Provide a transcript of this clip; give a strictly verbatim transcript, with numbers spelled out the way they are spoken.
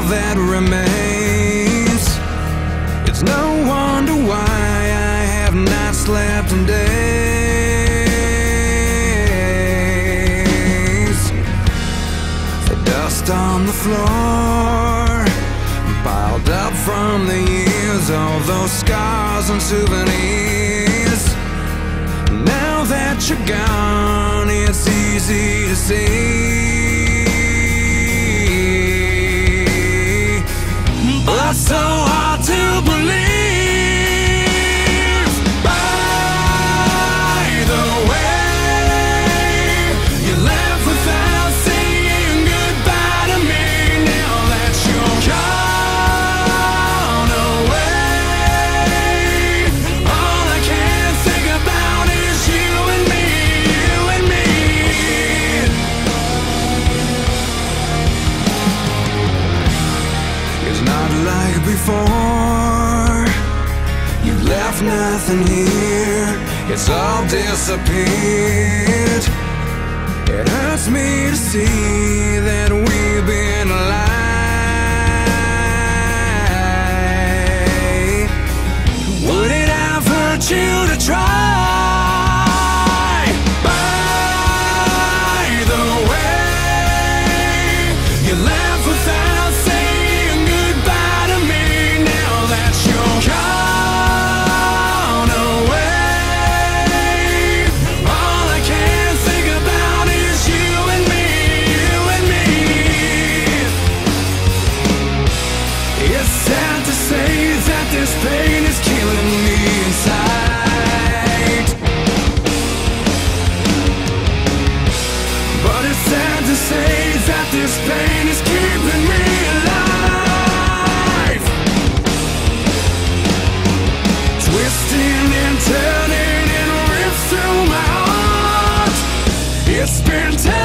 that remains. It's no wonder why I have not slept in days. The dust on the floor, piled up from the years, all those scars and souvenirs. Now that you're gone, it's easy to see, but so hard to believe. By the way, you left without saying goodbye to me. Now that you're gone away, all I can think about is you and me, you and me. It's not like before. You left nothing here, it's all disappeared. It hurts me to see that we've been alive. Would it have hurt you to try? By the way, you left without saying goodbye to me. Now that you're gone away, all I can think about is you and me, you and me. It's sad to say that this pain is killing me inside, but it's sad to say that this pain is keeping me alive. Twisting and turning and rips through my heart. It's been ten